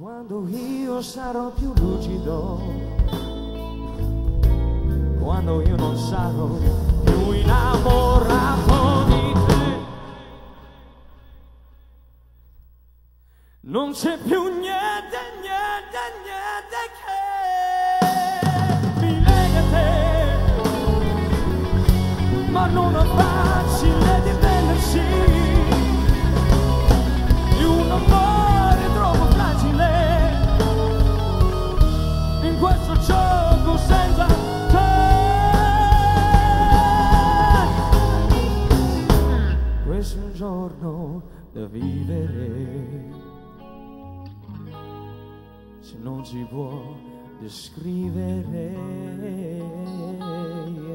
Quando io sarò più lucido, quando io non sarò più innamorato di te, non c'è più niente, niente, niente che mi lega a te, ma non è facile difendersi di un amore troppo fragile in questo gioco senza te. Questo è un giorno da vivere, se non si può descrivere.